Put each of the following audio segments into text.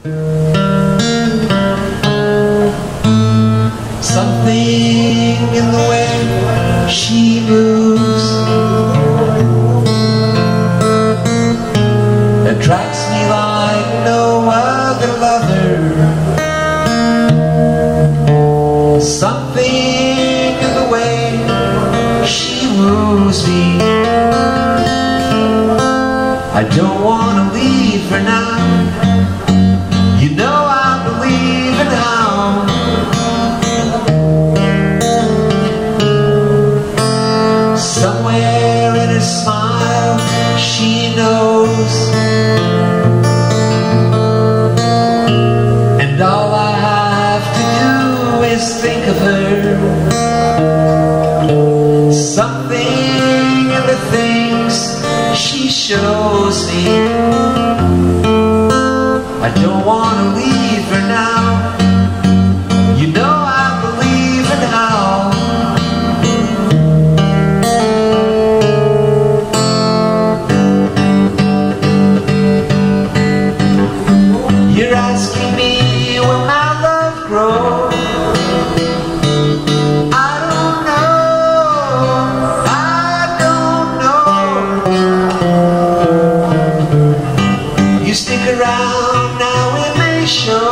Something in the way she moves attracts me like no other lover. Something in the way she woos me. I don't want to leave her now. You know I believe in how somewhere in her smile she knows, and all I have to do is think of her. Something in the things she shows me. I don't want to leave her now. You know I believe in how you're asking me, will my love grow? I don't know. You stick around, now it may show.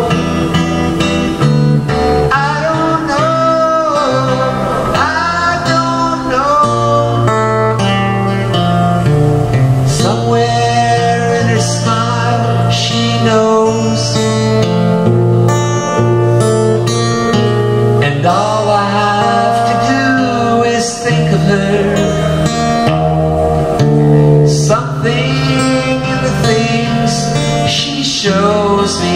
I don't know. Somewhere in her smile she knows, and all I have to do is think of her. Something in the things she shows me.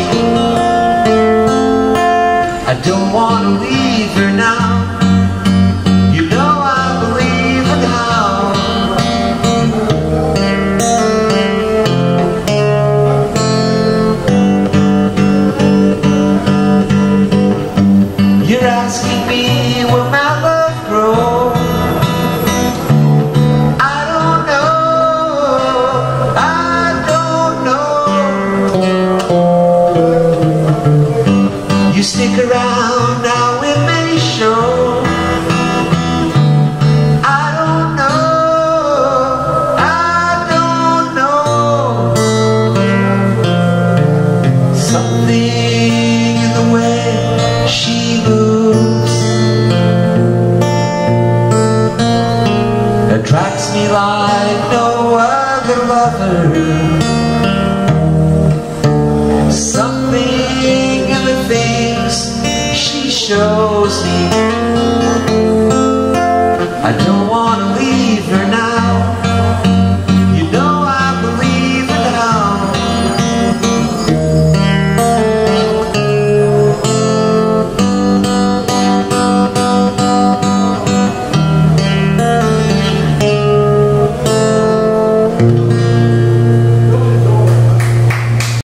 I don't want to leave her now. You know I believe in how you're asking me, will my love grow? I don't know. You stick around, now it may show. I don't know. Something